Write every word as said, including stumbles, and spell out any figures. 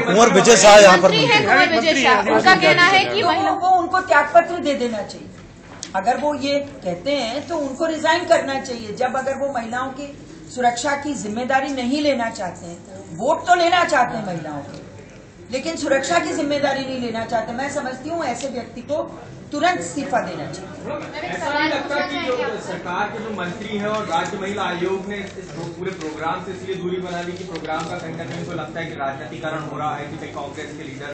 कुंवर विजय शाह यहाँ पर कुंवर विजय शाह, उनका कहना है कि महिलाओं को उनको त्याग पत्र दे देना चाहिए। अगर वो ये कहते हैं तो उनको रिजाइन करना चाहिए। जब अगर वो महिलाओं की सुरक्षा की जिम्मेदारी नहीं लेना चाहते हैं, वोट तो लेना चाहते हैं महिलाओं के, लेकिन सुरक्षा की जिम्मेदारी नहीं लेना चाहते, मैं समझती हूँ ऐसे व्यक्ति को तुरंत इस्तीफा देना चाहिए। ऐसा नहीं लगता कि जो सरकार के जो मंत्री हैं और राज्य महिला आयोग ने इस पूरे प्रोग्राम से इसलिए दूरी बना ली कि प्रोग्राम का कहीं ना कहीं उनको लगता है कि राजनीतिकरण हो रहा है कि भाई कांग्रेस के लीडर